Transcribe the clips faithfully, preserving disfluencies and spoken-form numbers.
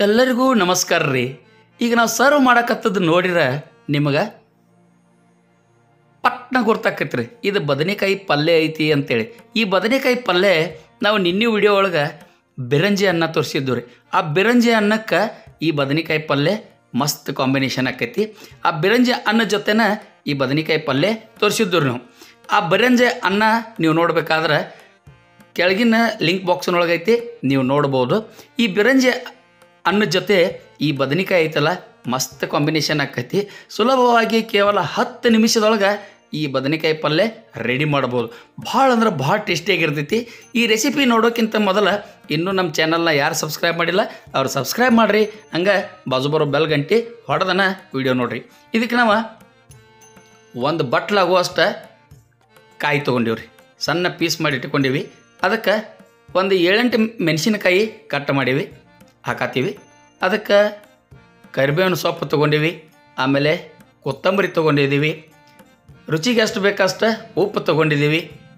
ಎಲ್ಲರಿಗೂ ನಮಸ್ಕಾರ ರೀ. ಈಗ ನಾವು ಸರ್ವ್ ಮಾಡಕತ್ತದ ನೋಡಿರ ನಿಮಗೆ ಪಟ್ನ ಗೊತ್ತಾಕೈತ್ರಿ ಇದು ಬದನೆಕಾಯಿ ಪಲ್ಯ ಐತಿ ಅಂತೇಳಿ. ಈ ಬದನೆಕಾಯಿ ಪಲ್ಯ ನಾವು ನಿನ್ನೆ ವಿಡಿಯೋ ಒಳಗೆ ಬಿರಂಜಿ ಅನ್ನ ತೋರಿಸಿದ್ದು ರೀ. ಆ ಬಿರಂಜಿ ಅನ್ನಕ್ಕೆ ಈ ಬದನೆಕಾಯಿ ಪಲ್ಯ ಮಸ್ತ್ ಕಾಂಬಿನೇಷನ್ ಆಕೈತಿ. ಆ ಬಿರಂಜಿ ಅನ್ನ ಜೊತೆನ ಈ ಬದನೆಕಾಯಿ ಪಲ್ಯ ತೋರಿಸಿದ್ದು ನಾವು. ಆ ಬಿರಂಜಿ ಅನ್ನ ನೀವು ನೋಡ್ಬೇಕಾದ್ರೆ ಕೆಳಗಿನ ಲಿಂಕ್ ಬಾಕ್ಸ್ನೊಳಗೈತಿ, ನೀವು ನೋಡ್ಬೋದು. ಈ ಬಿರಂಜಿ ಅನ್ನ ಜೊತೆ ಈ ಬದನೆಕಾಯಿ ಐತಲ್ಲ ಮಸ್ತ್ ಕಾಂಬಿನೇಷನ್ ಆಕೈತಿ. ಸುಲಭವಾಗಿ ಕೇವಲ ಹತ್ತು ನಿಮಿಷದೊಳಗೆ ಈ ಬದನೆಕಾಯಿ ಪಲ್ಯ ರೆಡಿ ಮಾಡ್ಬೋದು. ಭಾಳ ಅಂದ್ರೆ ಭಾಳ ಟೇಸ್ಟಿಯಾಗಿರ್ತೈತಿ. ಈ ರೆಸಿಪಿ ನೋಡೋಕ್ಕಿಂತ ಮೊದಲ ಇನ್ನೂ ನಮ್ಮ ಚಾನಲ್ನ ಯಾರು ಸಬ್ಸ್ಕ್ರೈಬ್ ಮಾಡಿಲ್ಲ ಅವ್ರು ಸಬ್ಸ್ಕ್ರೈಬ್ ಮಾಡಿರಿ. ಹಂಗೆ ಬಾಜು ಬರೋ ಬೆಲ್ ಗಂಟೆ ಹೊಡೆದನ ವಿಡಿಯೋ ನೋಡಿರಿ. ಇದಕ್ಕೆ ನಾವು ಒಂದು ಬಟ್ಲಾಗುವಷ್ಟು ಕಾಯಿ ತೊಗೊಂಡಿವ್ರಿ, ಸಣ್ಣ ಪೀಸ್ ಮಾಡಿ ಇಟ್ಕೊಂಡೀವಿ. ಅದಕ್ಕೆ ಒಂದು ಏಳೆಂಟು ಮೆಣಸಿನಕಾಯಿ ಕಟ್ ಮಾಡೀವಿ, ಹಾಕತ್ತೀವಿ. ಅದಕ್ಕೆ ಕರಿಬೇವಿನ ಸೊಪ್ಪು ತೊಗೊಂಡೀವಿ, ಆಮೇಲೆ ಕೊತ್ತಂಬರಿ ತೊಗೊಂಡಿದ್ದೀವಿ, ರುಚಿಗೆ ಎಷ್ಟು ಬೇಕಷ್ಟು ಉಪ್ಪು ತೊಗೊಂಡಿದ್ದೀವಿ.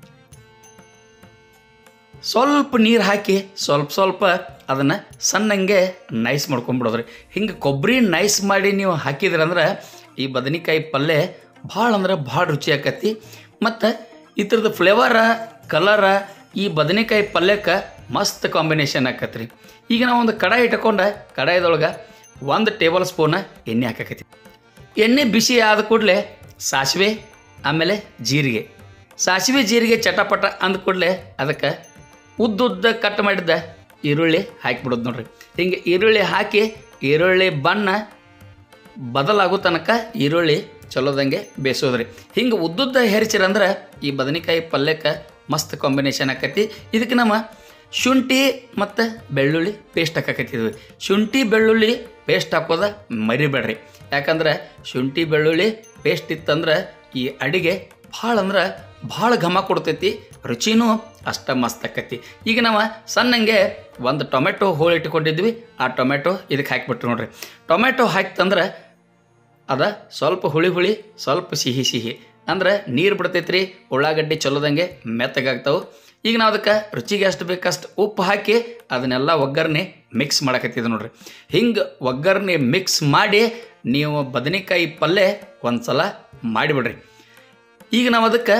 ಸ್ವಲ್ಪ ನೀರು ಹಾಕಿ ಸ್ವಲ್ಪ ಸ್ವಲ್ಪ ಅದನ್ನು ಸಣ್ಣಂಗೆ ನೈಸ್ ಮಾಡ್ಕೊಂಬಿಡೋದ್ರಿ. ಹಿಂಗೆ ಕೊಬ್ಬರಿ ನೈಸ್ ಮಾಡಿ ನೀವು ಹಾಕಿದ್ರಂದ್ರೆ ಈ ಬದನೆಕಾಯಿ ಪಲ್ಯ ಭಾಳ ಅಂದ್ರೆ ಭಾಳ ರುಚಿ ಆಕತಿ. ಮತ್ತು ಇದ್ರದ್ದು ಫ್ಲೇವರ ಕಲರ ಈ ಬದನೆಕಾಯಿ ಪಲ್ಯಕ್ಕೆ ಮಸ್ತ್ ಕಾಂಬಿನೇಷನ್ ಆಕತ್ರಿ. ಈಗ ನಾವು ಒಂದು ಕಡಾಯಿ ಇಟ್ಕೊಂಡು ಕಡಾಯಿದೊಳಗೆ ಒಂದು ಟೇಬಲ್ ಸ್ಪೂನ್ ಎಣ್ಣೆ ಹಾಕಕೈತಿ. ಎಣ್ಣೆ ಬಿಸಿ ಆದ ಕೂಡಲೇ ಸಾಸಿವೆ, ಆಮೇಲೆ ಜೀರಿಗೆ. ಸಾಸಿವೆ ಜೀರಿಗೆ ಚಟಪಟ ಅಂದ ಕೂಡಲೇ ಅದಕ್ಕೆ ಉದ್ದುದ್ದ ಕಟ್ ಮಾಡಿದ್ದ ಈರುಳ್ಳಿ ಹಾಕಿಬಿಡೋದು ನೋಡ್ರಿ. ಹಿಂಗೆ ಈರುಳ್ಳಿ ಹಾಕಿ ಈರುಳ್ಳಿ ಬಣ್ಣ ಬದಲಾಗೋ ತನಕ ಈರುಳ್ಳಿ ಚಲೋದಂಗೆ ಬೇಯಿಸೋದ್ರಿ. ಹಿಂಗೆ ಉದ್ದುದ್ದ ಹೆರಿಚಿರಂದ್ರೆ ಈ ಬದನೆಕಾಯಿ ಪಲ್ಯಕ್ಕೆ ಮಸ್ತ್ ಕಾಂಬಿನೇಷನ್ ಆಕೈತಿ. ಇದಕ್ಕೆ ನಮ್ಮ ಶುಂಠಿ ಮತ್ತು ಬೆಳ್ಳುಳ್ಳಿ ಪೇಸ್ಟ್ ಹಾಕಕತ್ತಿದ್ವಿ. ಶುಂಠಿ ಬೆಳ್ಳುಳ್ಳಿ ಪೇಸ್ಟ್ ಹಾಕೋದ ಮರಿಬೇಡ್ರಿ. ಯಾಕಂದ್ರೆ ಶುಂಠಿ ಬೆಳ್ಳುಳ್ಳಿ ಪೇಸ್ಟ್ ಇತ್ತಂದ್ರೆ ಈ ಅಡಿಗೆ ಭಾಳ ಅಂದ್ರೆ ಭಾಳ ಘಮ ಕೊಡ್ತೈತಿ, ರುಚಿನೂ ಅಷ್ಟ ಮಸ್ತ್ ಆಕೈತಿ. ಈಗ ನಾವು ಸಣ್ಣಂಗೆ ಒಂದು ಟೊಮೆಟೊ ಹೋಳು ಇಟ್ಕೊಂಡಿದ್ವಿ, ಆ ಟೊಮೆಟೊ ಇದಕ್ಕೆ ಹಾಕಿಬಿಟ್ರು ನೋಡ್ರಿ. ಟೊಮೆಟೊ ಹಾಕ್ತಂದ್ರೆ ಅದ ಸ್ವಲ್ಪ ಹುಳಿ ಹುಳಿ ಸ್ವಲ್ಪ ಸಿಹಿ ಸಿಹಿ ಅಂದ್ರೆ ನೀರು ಬಿಡ್ತೈತ್ರಿ. ಉಳ್ಳಾಗಡ್ಡಿ ಚಲೋದಂಗೆ ಮೆತ್ತಗಾಗ್ತಾವೆ. ಈಗ ನಾವು ಅದಕ್ಕೆ ರುಚಿಗೆ ಎಷ್ಟು ಬೇಕಷ್ಟು ಉಪ್ಪು ಹಾಕಿ ಅದನ್ನೆಲ್ಲ ಒಗ್ಗರಣೆ ಮಿಕ್ಸ್ ಮಾಡಕತ್ತಿದ್ದೆ ನೋಡ್ರಿ. ಹಿಂಗೆ ಒಗ್ಗರಣೆ ಮಿಕ್ಸ್ ಮಾಡಿ ನೀವು ಬದನೆಕಾಯಿ ಪಲ್ಯ ಒಂದು ಸಲ ಮಾಡಿಬಿಡ್ರಿ. ಈಗ ನಾವು ಅದಕ್ಕೆ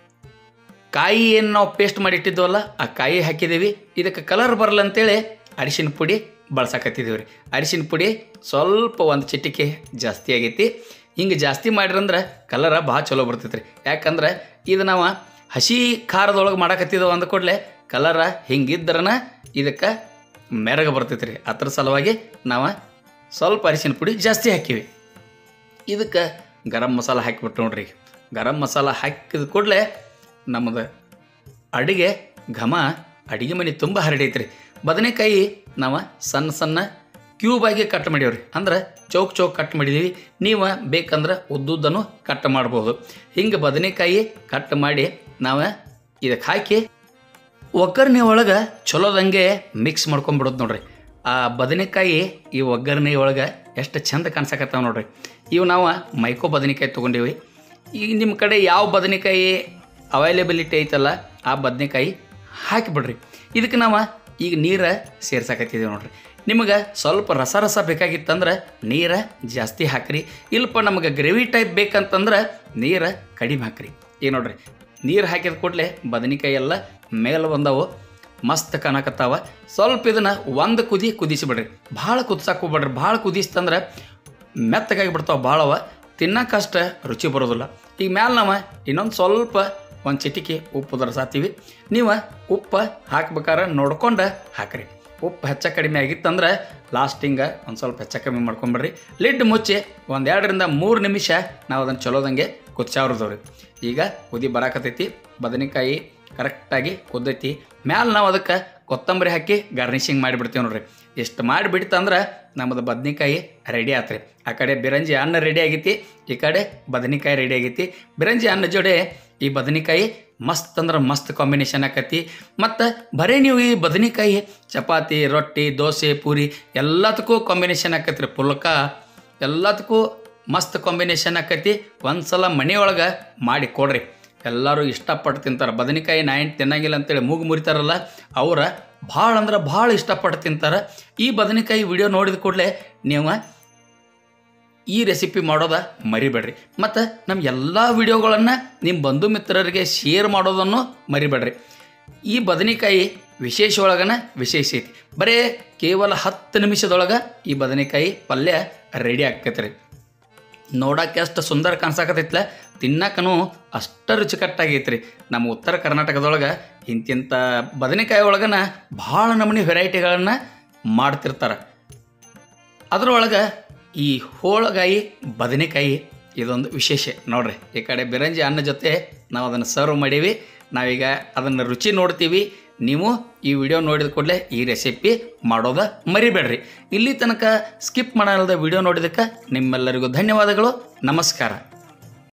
ಕಾಯಿ ಏನು ನಾವು ಪೇಸ್ಟ್ ಮಾಡಿ ಇಟ್ಟಿದ್ವಲ್ಲ ಆ ಕಾಯಿ ಹಾಕಿದ್ದೀವಿ. ಇದಕ್ಕೆ ಕಲರ್ ಬರಲ್ಲ ಅಂತೇಳಿ ಅರಿಶಿನ ಪುಡಿ ಬಳಸಕತ್ತಿದ್ದೀವಿ ರೀ. ಅರಿಶಿನ ಪುಡಿ ಸ್ವಲ್ಪ ಒಂದು ಚಿಟಿಕೆ ಜಾಸ್ತಿ ಆಗೈತಿ. ಹಿಂಗೆ ಜಾಸ್ತಿ ಮಾಡಿರಂದ್ರೆ ಕಲರ ಭಾಳ ಚಲೋ ಬರ್ತೈತೆ ರೀ. ಯಾಕಂದ್ರೆ ಇದು ನಾವು ಹಸಿ ಖಾರದೊಳಗೆ ಮಾಡಕತ್ತಿದ್ದವು ಅಂದ ಕೂಡಲೇ ಕಲರ ಹಿಂಗಿದ್ರನ ಇದಕ್ಕೆ ಮೆರಗ ಬರ್ತೈತೆ ರೀ. ಅದ್ರ ಸಲುವಾಗಿ ನಾವು ಸ್ವಲ್ಪ ಅರಿಶಿನ ಪುಡಿ ಜಾಸ್ತಿ ಹಾಕಿವಿ. ಇದಕ್ಕೆ ಗರಂ ಮಸಾಲ ಹಾಕಿಬಿಟ್ಟು ನೋಡ್ರಿ. ಗರಂ ಮಸಾಲ ಹಾಕಿದ ಕೂಡಲೇ ನಮ್ಮದು ಅಡುಗೆ ಘಮ ಅಡುಗೆ ಮನೆ ತುಂಬ ಹರಡೈತೆ ರೀ. ಬದನೆಕಾಯಿ ನಾವು ಸಣ್ಣ ಸಣ್ಣ ಕ್ಯೂಬಾಗಿ ಕಟ್ ಮಾಡೀವ್ರಿ, ಅಂದ್ರೆ ಚೌಕ್ ಚೌಕ್ ಕಟ್ ಮಾಡಿದ್ದೀವಿ. ನೀವು ಬೇಕಂದ್ರೆ ಉದ್ದುದ್ದನ್ನು ಕಟ್ ಮಾಡ್ಬೋದು. ಹಿಂಗೆ ಬದನೆಕಾಯಿ ಕಟ್ ಮಾಡಿ ನಾವು ಇದಕ್ಕೆ ಹಾಕಿ ಒಗ್ಗರಣೆ ಒಳಗೆ ಚಲೋದಂಗೆ ಮಿಕ್ಸ್ ಮಾಡ್ಕೊಂಬಿಡೋದು ನೋಡ್ರಿ. ಆ ಬದನೆಕಾಯಿ ಈ ಒಗ್ಗರಣೆ ಒಳಗೆ ಎಷ್ಟು ಚಂದ ಕಾಣಿಸಕತ್ತಾವ ನೋಡ್ರಿ. ಇವು ನಾವು ಮೈಕೋ ಬದನೆಕಾಯಿ ತೊಗೊಂಡೀವಿ. ಈಗ ನಿಮ್ಮ ಕಡೆ ಯಾವ ಬದನೆಕಾಯಿ ಅವೈಲೇಬಿಲಿಟಿ ಐತಲ್ಲ ಆ ಬದನೆಕಾಯಿ ಹಾಕಿಬಿಡ್ರಿ. ಇದಕ್ಕೆ ನಾವು ಈಗ ನೀರು ಸೇರ್ಸಕತ್ತಿದ್ದೀವಿ ನೋಡ್ರಿ. ನಿಮಗೆ ಸ್ವಲ್ಪ ರಸ ರಸ ಬೇಕಾಗಿತ್ತಂದ್ರೆ ನೀರು ಜಾಸ್ತಿ ಹಾಕ್ರಿ. ಇಲ್ಲಪ್ಪ ನಮಗೆ ಗ್ರೇವಿ ಟೈಪ್ ಬೇಕಂತಂದ್ರೆ ನೀರು ಕಡಿಮೆ ಹಾಕ್ರಿ. ಈಗ ನೋಡ್ರಿ ನೀರು ಹಾಕಿದ ಕೂಡಲೇ ಬದನೆಕಾಯಿ ಎಲ್ಲ ಮೇಲೆ ಬಂದವು, ಮಸ್ತ್ ಕಾಣಕತ್ತಾವ. ಸ್ವಲ್ಪ ಇದನ್ನು ಒಂದು ಕುದಿ ಕುದಿಸಿಬಿಡ್ರಿ. ಭಾಳ ಕುದಿಸಕ್ಕೆ ಹೋಗ್ಬೇಡ್ರಿ. ಭಾಳ ಕುದಿಸ್ತಂದ್ರೆ ಮೆತ್ತಗಾಗಿ ಬಿಡ್ತಾವೆ, ಭಾಳವ ತಿನ್ನಕ್ಕಷ್ಟ ರುಚಿ ಬರೋದಿಲ್ಲ. ಈಗ ಮ್ಯಾಲೆ ನಾವು ಇನ್ನೊಂದು ಸ್ವಲ್ಪ ಒಂದು ಚಿಟಿಕೆ ಉಪ್ಪು ದರಸಾತೀವಿ. ನೀವು ಉಪ್ಪು ಹಾಕ್ಬೇಕಾದ್ರೆ ನೋಡ್ಕೊಂಡು ಹಾಕ್ರಿ. ಉಪ್ಪು ಹೆಚ್ಚ ಕಡಿಮೆ ಆಗಿತ್ತಂದ್ರೆ ಲಾಸ್ಟಿಂಗ ಒಂದು ಸ್ವಲ್ಪ ಹೆಚ್ಚ ಕಡಿಮೆ ಮಾಡ್ಕೊಂಬಿಡ್ರಿ. ಲಿಡ್ ಮುಚ್ಚಿ ಒಂದು ಎರಡರಿಂದ ಮೂರು ನಿಮಿಷ ನಾವು ಅದನ್ನು ಚಲೋದಂಗೆ ಕುದಿಸಾವ್ರದವ್ರಿ. ಈಗ ಕುದಿ ಬರಾಕತ್ತೈತಿ, ಬದನೆಕಾಯಿ ಕರೆಕ್ಟಾಗಿ ಕುದ್ದೈತಿ. ಮ್ಯಾಲೆ ನಾವು ಅದಕ್ಕೆ ಕೊತ್ತಂಬರಿ ಹಾಕಿ ಗಾರ್ನಿಷಿಂಗ್ ಮಾಡಿಬಿಡ್ತೀವಿ ನೋಡ್ರಿ. ಎಷ್ಟು ಮಾಡಿಬಿಡ್ತಂದ್ರೆ ನಮ್ಮದು ಬದನೆಕಾಯಿ ರೆಡಿ ಆತ್ರಿ. ಆ ಕಡೆ ಬಿರಂಜಿ ಅನ್ನ ರೆಡಿ ಆಗೈತಿ, ಈ ಕಡೆ ಬದನೆಕಾಯಿ ರೆಡಿ ಆಗೈತಿ. ಬಿರಂಜಿ ಅನ್ನ ಜೋಡಿ ಈ ಬದನೆಕಾಯಿ ಮಸ್ತ್ ಅಂದ್ರೆ ಮಸ್ತ್ ಕಾಂಬಿನೇಷನ್ ಆಕತಿ. ಮತ್ತು ಬರೀ ನೀವು ಈ ಬದನೆಕಾಯಿ ಚಪಾತಿ, ರೊಟ್ಟಿ, ದೋಸೆ, ಪೂರಿ ಎಲ್ಲದಕ್ಕೂ ಕಾಂಬಿನೇಷನ್ ಆಕತಿ ರೀ. ಪುಲ್ಕ ಎಲ್ಲದಕ್ಕೂ ಮಸ್ತ್ ಕಾಂಬಿನೇಷನ್ ಆಕತಿ. ಒಂದು ಸಲ ಮನೆಯೊಳಗೆ ಮಾಡಿ ಕೊಡ್ರಿ. ಎಲ್ಲರೂ ಇಷ್ಟಪಟ್ಟು ತಿಂತಾರೆ. ಬದನೆಕಾಯಿ ನೈನ್ ತಿನ್ನಂಗಿಲ್ಲ ಅಂತೇಳಿ ಮೂಗು ಮುರಿತಾರಲ್ಲ, ಅವರ ಭಾಳ ಅಂದ್ರೆ ಭಾಳ ಇಷ್ಟಪಟ್ಟು ತಿಂತಾರೆ. ಈ ಬದನೆಕಾಯಿ ವಿಡಿಯೋ ನೋಡಿದ ಕೂಡಲೇ ನೀವು ಈ ರೆಸಿಪಿ ಮಾಡೋದ ಮರಿಬೇಡ್ರಿ. ಮತ್ತು ನಮ್ಮ ಎಲ್ಲ ವಿಡಿಯೋಗಳನ್ನು ನಿಮ್ಮ ಬಂಧು ಮಿತ್ರರಿಗೆ ಶೇರ್ ಮಾಡೋದನ್ನು ಮರಿಬೇಡ್ರಿ. ಈ ಬದನೆಕಾಯಿ ವಿಶೇಷ ಒಳಗನ ವಿಶೇಷ ಐತಿ. ಬರೀ ಕೇವಲ ಹತ್ತು ನಿಮಿಷದೊಳಗೆ ಈ ಬದನೆಕಾಯಿ ಪಲ್ಯ ರೆಡಿ ಆಕೈತೆ ರೀ. ನೋಡೋಕೆ ಎಷ್ಟು ಸುಂದರ ಕಾಣಿಸಾಕತ್ತೈತ್ಲ, ತಿನ್ನಕ್ಕೂ ಅಷ್ಟು ರುಚಿಕಟ್ಟಾಗೈತೆ ರೀ. ನಮ್ಮ ಉತ್ತರ ಕರ್ನಾಟಕದೊಳಗೆ ಇಂತಿಂಥ ಬದನೆಕಾಯಿ ಒಳಗನ ಭಾಳ ನಮೂನಿ ವೆರೈಟಿಗಳನ್ನು ಮಾಡ್ತಿರ್ತಾರೆ. ಅದರೊಳಗೆ ಈ ಹೋಳಗಾಯಿ ಬದನೆಕಾಯಿ ಇದೊಂದು ವಿಶೇಷ ನೋಡ್ರಿ. ಈ ಕಡೆ ಬಿರಂಜಿ ಅನ್ನ ಜೊತೆ ನಾವು ಅದನ್ನು ಸರ್ವ್ ಮಾಡೀವಿ. ನಾವೀಗ ಅದನ್ನು ರುಚಿ ನೋಡ್ತೀವಿ. ನೀವು ಈ ವಿಡಿಯೋ ನೋಡಿದ ಕೂಡಲೇ ಈ ರೆಸಿಪಿ ಮಾಡೋದ ಮರಿಬೇಡ್ರಿ. ಇಲ್ಲಿ ತನಕ ಸ್ಕಿಪ್ ಮಾಡಲ್ದ ವಿಡಿಯೋ ನೋಡಿದ್ದಕ್ಕೆ ನಿಮ್ಮೆಲ್ಲರಿಗೂ ಧನ್ಯವಾದಗಳು. ನಮಸ್ಕಾರ.